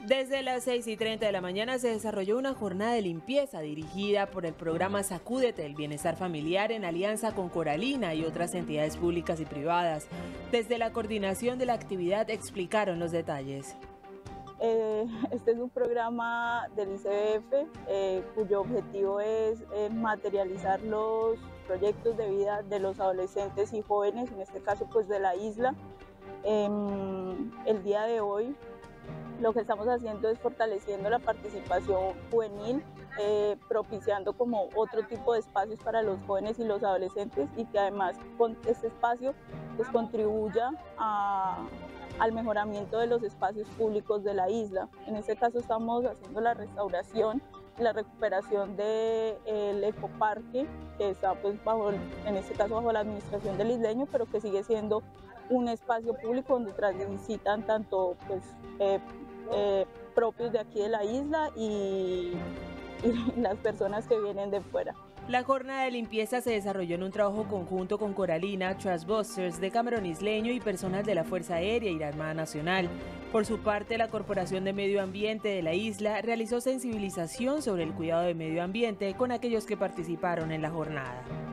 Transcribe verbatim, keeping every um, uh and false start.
Desde las seis y treinta de la mañana se desarrolló una jornada de limpieza dirigida por el programa Sacúdete del Bienestar Familiar en alianza con Coralina y otras entidades públicas y privadas. Desde la coordinación de la actividad explicaron los detalles. Eh, este es un programa del I C B F eh, cuyo objetivo es eh, materializar los proyectos de vida de los adolescentes y jóvenes, en este caso pues de la isla. Eh, el día de hoy lo que estamos haciendo es fortaleciendo la participación juvenil, eh, propiciando como otro tipo de espacios para los jóvenes y los adolescentes, y que además con este espacio pues contribuya a, al mejoramiento de los espacios públicos de la isla. En este caso estamos haciendo la restauración y la recuperación del ecoparque, que está pues bajo, en este caso bajo la administración del isleño, pero que sigue siendo un espacio público donde transitan tanto pues, eh, eh, propios de aquí de la isla y, y las personas que vienen de fuera. La jornada de limpieza se desarrolló en un trabajo conjunto con Coralina, Trustbusters, Decameron Isleño y personal de la Fuerza Aérea y la Armada Nacional. Por su parte, la Corporación de Medio Ambiente de la isla realizó sensibilización sobre el cuidado del medio ambiente con aquellos que participaron en la jornada.